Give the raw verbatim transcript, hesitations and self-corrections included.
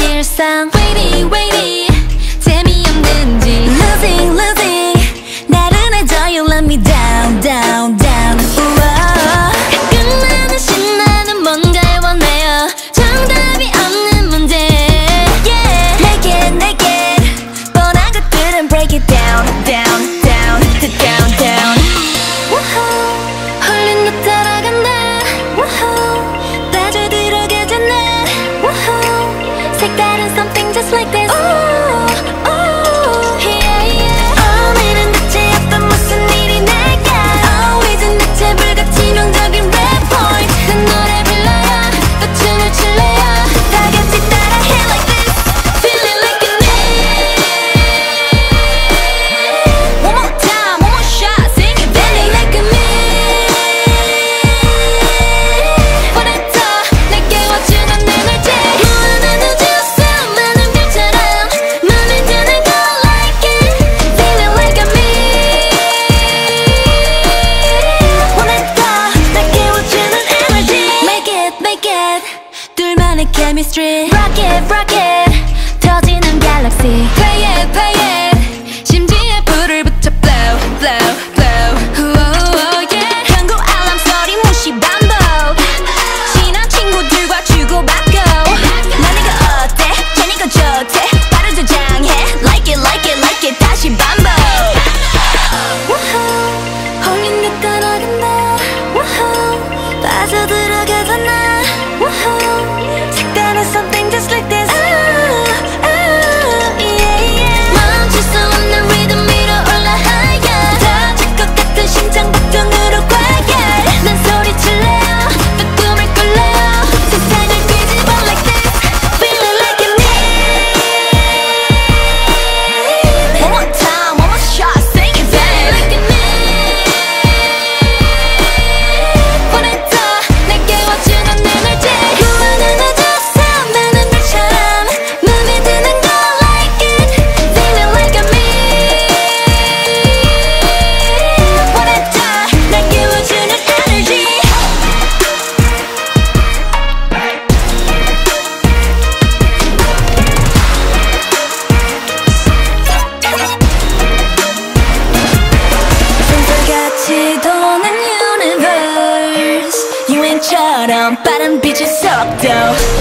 일상 waiting waiting 재미없는지 losing losing 나른해져 you let me down down down 우와 끝나는 신나는 뭔가를 원해요 정답이 없는 문제 yeah make it make it 뻔한 것들은 break it down down down down down 우호 홀린 너 따라간다 우호 빠져들어가잖아 우호 색다른 something just like this ooh, ooh, yeah, yeah. 오늘은 대체 어떤 무슨 일이 날까 Always 대체 불같이 명적인 rap point 난 노래 불러요 또 춤을 출래요 다 같이 따라해 like this Feeling like a need One more time, one more shot Sing it feeling like a need 보냈어 날 깨워주는 에너지 무한한 우주에서 많은 별처럼 맘에 드는 거 like it Feeling like a need 보냈어 날 깨워주는 에너지 Make it, make it 둘만의 chemistry Rock it, rock it 터지는 galaxy Play it, play it 심지에 불을 붙여 blow, blow, blow Ooh, yeah 경고 알람 소리 무시 반복 친한 친구들과 주고받고 난 이거 어때? 쟤 이거 좋대 바로 저장해 Like it, like it, like it 다시 반복 우후 홀린 듯 따라간다 우후 빠져들어가잖아 우후 색다른 something just like this ooh, ooh, yeah, yeah. 멈출 수 없는 리듬 위로 올라 higher 터질 것 같은 심장 박동으로 과열 난 소리칠래요 또 꿈을 꿀래요 세상을 뒤집어 like this Feeling like a need One more time, one more shot Sing it feeling like a need 보냈어 날 깨워주는 에너지 무한한 우주에서 많은 별처럼 맘에 드는 거 like it Feeling like a need 보냈어 날 깨워주는 에너지 손살같이 도는 universe 유행처럼 빠른 빛의 속도